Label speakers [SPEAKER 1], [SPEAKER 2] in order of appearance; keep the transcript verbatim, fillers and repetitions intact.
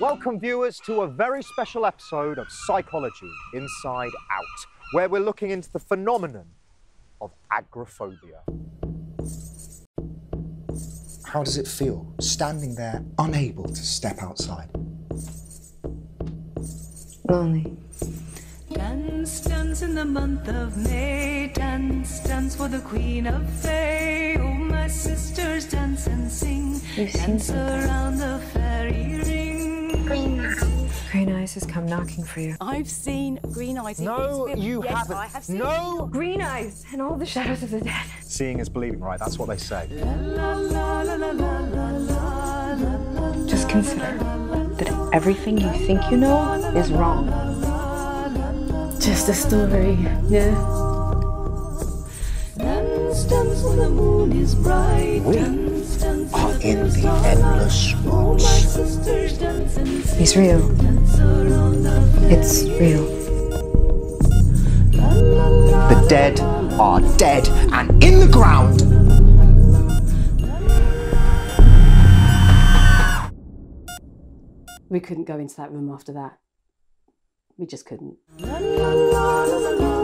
[SPEAKER 1] Welcome viewers to a very special episode of Psychology Inside Out, where we're looking into the phenomenon of agoraphobia.
[SPEAKER 2] How does it feel standing there unable to step outside?
[SPEAKER 3] Lonely.
[SPEAKER 4] Dance, dance in the month of May. Dance, dance for the Queen of Fae. Oh, my sisters, dance and sing.
[SPEAKER 3] You've seen
[SPEAKER 4] Dance
[SPEAKER 3] something.
[SPEAKER 4] around the fairy ring.
[SPEAKER 3] Green eyes. Green eyes has come knocking for you.
[SPEAKER 5] I've seen green eyes.
[SPEAKER 1] No,
[SPEAKER 5] It's-
[SPEAKER 1] you
[SPEAKER 5] yes,
[SPEAKER 1] haven't.
[SPEAKER 5] I have seen
[SPEAKER 1] No!
[SPEAKER 3] Green eyes and all the shadows of the dead.
[SPEAKER 1] Seeing is believing, right? That's what they say.
[SPEAKER 4] La, la, la, la, la, la, la, la.
[SPEAKER 3] Just consider that everything you think you know is wrong. Just a story, yeah.
[SPEAKER 4] Dance, dance when the moon is bright.
[SPEAKER 2] We
[SPEAKER 4] Dance, dance
[SPEAKER 2] are
[SPEAKER 4] with
[SPEAKER 2] in the
[SPEAKER 4] stars.
[SPEAKER 2] endless
[SPEAKER 4] Oh, my
[SPEAKER 2] woods.
[SPEAKER 4] sisters, dance and sing.
[SPEAKER 3] He's real.
[SPEAKER 4] Dance around the
[SPEAKER 3] It's real.
[SPEAKER 4] La, la, la.
[SPEAKER 2] The dead are dead and in the ground.
[SPEAKER 5] We couldn't go into that room after that. We just couldn't.
[SPEAKER 4] La, la, la, la, la, la.